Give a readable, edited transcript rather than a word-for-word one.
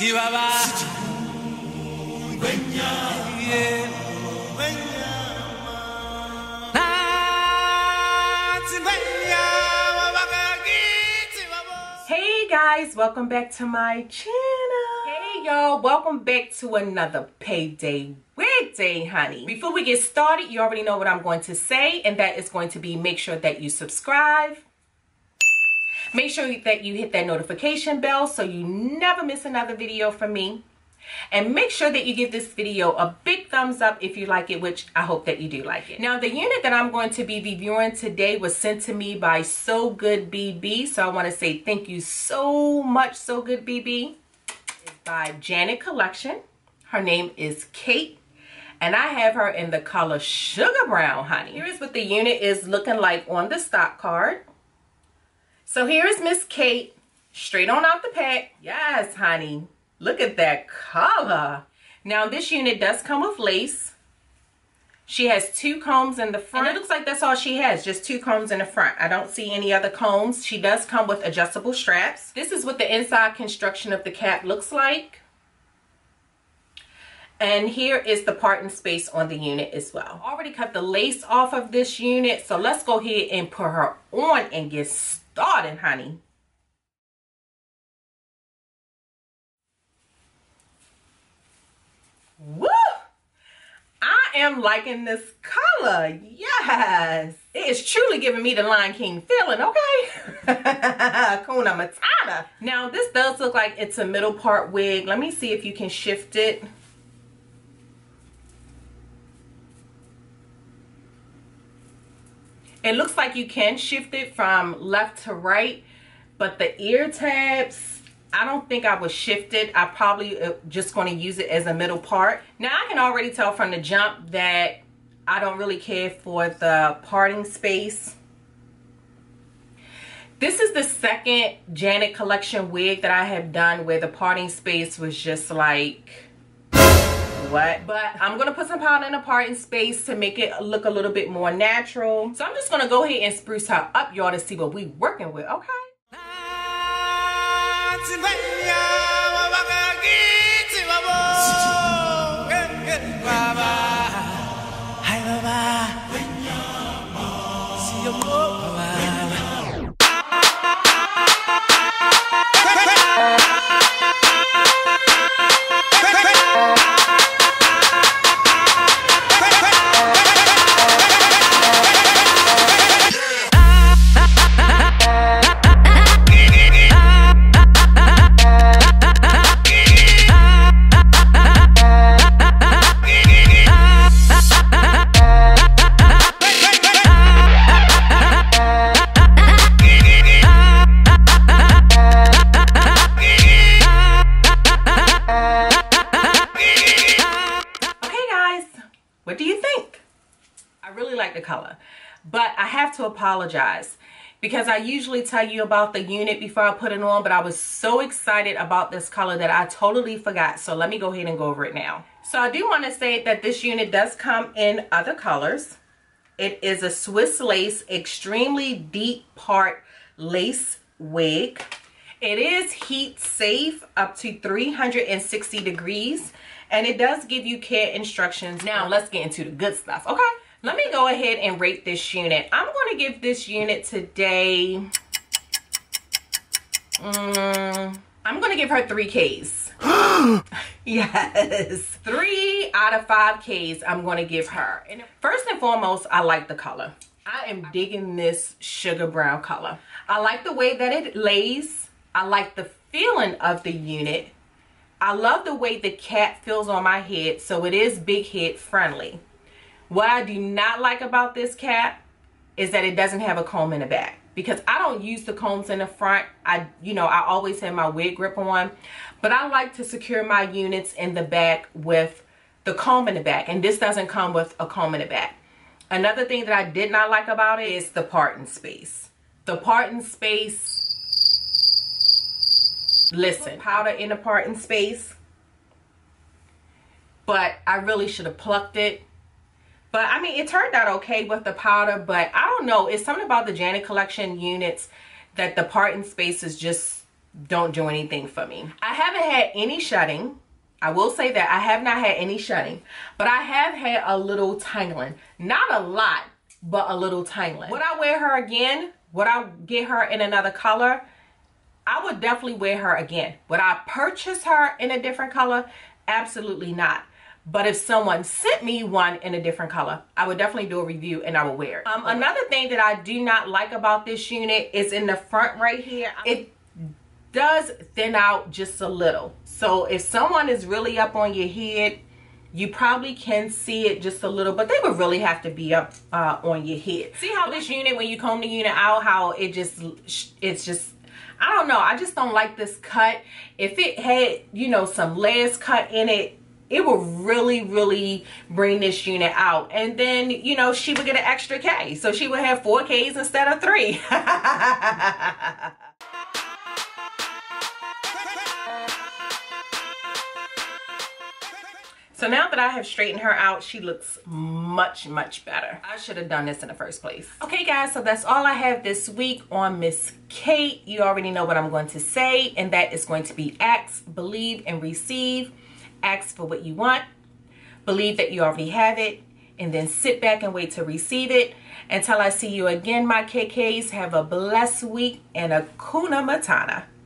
Hey guys, welcome back to my channel. Hey y'all, welcome back to another payday wig day, honey. Before we get started, you already know what I'm going to say, and that is going to be make sure that you subscribe. Make sure that you hit that notification bell so you never miss another video from me. And make sure that you give this video a big thumbs up if you like it, which I hope that you do like it. Now, the unit that I'm going to be reviewing today was sent to me by So Good BB. So I want to say thank you so much, So Good BB. It's by Janet Collection. Her name is Kate. And I have her in the color Sugar Brown, honey. Here is what the unit is looking like on the stock card. So here is Miss Kate, straight on out the pack. Yes, honey. Look at that color. Now, this unit does come with lace. She has 2 combs in the front. And it looks like that's all she has, just 2 combs in the front. I don't see any other combs. She does come with adjustable straps. This is what the inside construction of the cap looks like. And here is the parting space on the unit as well. I already cut the lace off of this unit, so let's go ahead and put her on and get started, honey. Woo! I am liking this color. Yes. It is truly giving me the Lion King feeling, okay? Hakuna Matata. Now, this does look like it's a middle part wig. Let me see if you can shift it. It looks like you can shift it from left to right, but the ear tabs, I don't think I would shift it. I probably just going to use it as a middle part. Now, I can already tell from the jump that I don't really care for the parting space. This is the second Janet Collection wig that I have done where the parting space was just like, what? But I'm going to put some powder in the parting space to make it look a little bit more natural. So I'm just going to go ahead and spruce her up, y'all, to see what we working with, okay? What do you think? I really like the color, but I have to apologize because I usually tell you about the unit before I put it on, but I was so excited about this color that I totally forgot. So let me go ahead and go over it now. So I do want to say that this unit does come in other colors. It is a Swiss lace, extremely deep part lace wig. It is heat safe up to 360 degrees. And it does give you care instructions. Now, let's get into the good stuff, okay? Let me go ahead and rate this unit. I'm going to give this unit today, I'm going to give her 3 Ks. Yes, 3 out of 5 Ks I'm going to give her. And first and foremost, I like the color. I am digging this sugar brown color. I like the way that it lays. I like the feeling of the unit. I love the way the cap feels on my head, so it is big head friendly. What I do not like about this cap is that it doesn't have a comb in the back, because I don't use the combs in the front. I always have my wig grip on, but I like to secure my units in the back with the comb in the back, and this doesn't come with a comb in the back. Another thing that I did not like about it is the parting space. The parting space, listen, powder in the parting space, but I really should have plucked it. But I mean, it turned out okay with the powder, but I don't know, it's something about the Janet Collection units that the parting space is just don't do anything for me. I haven't had any shedding. I will say that I have not had any shedding, but I have had a little tangling. Not a lot, but a little tangling. Would I wear her again? Would I get her in another color? I would definitely wear her again. Would I purchase her in a different color? Absolutely not. But if someone sent me one in a different color, I would definitely do a review and I would wear it. Another thing that I do not like about this unit is in the front right here. It does thin out just a little. So if someone is really up on your head, you probably can see it just a little, but they would really have to be up on your head. See how this unit, when you comb the unit out, how it's just, I don't know. I just don't like this cut. If it had, you know, some layers cut in it, it will really, really bring this unit out. And then, you know, she would get an extra K. So she would have 4 Ks instead of 3. So now that I have straightened her out, she looks much, much better. I should have done this in the first place. Okay, guys, so that's all I have this week on Miss Kate. You already know what I'm going to say, and that is going to be ask, believe, and receive. Ask for what you want. Believe that you already have it, and then sit back and wait to receive it. Until I see you again, my KKs, have a blessed week and Hakuna Matata.